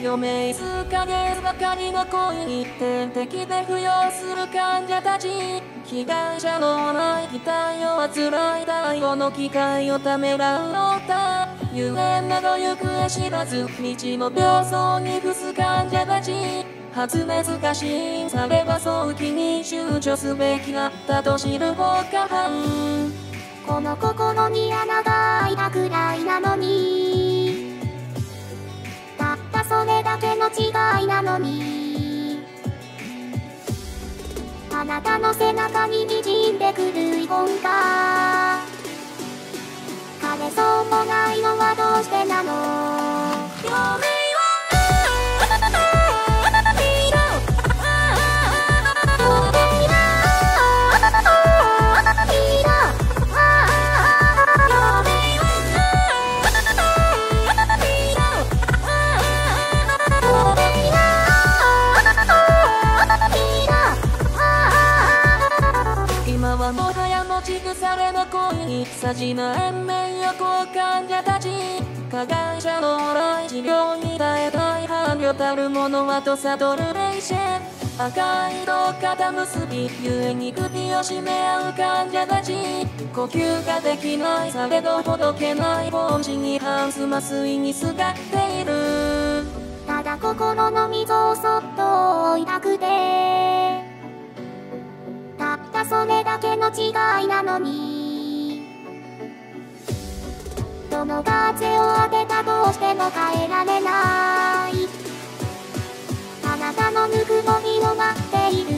余命数ヶ月ばかりの恋に点滴で服用する患者たち。被害者のない期待を辛い最後の機会をためらうのだ。幽霊など行方知らず、道も病巣に伏す患者たち。発熱が死因されば早期に躊躇すべきだったと知る放火犯。 この心に穴が開いたくらいなのに、たったそれだけの違いなのに、あなたの背中に滲んでくる遺言が枯れそうもないのはどうしてなの。 今はもはや持ち腐れの恋にさじな延命予行患者たち。加害者の往来治療に耐えたい伴侶たるものはと悟る霊視。赤い色肩結びゆえに首を絞め合う患者たち。呼吸ができないされどほどけない凡人に反す麻酔にすがっている。 ただ心の溝をそっと抱くで、たったそれだけの違いなのに、どの風を当てたどうしても変えられない。あなたのぬくもりを待っている。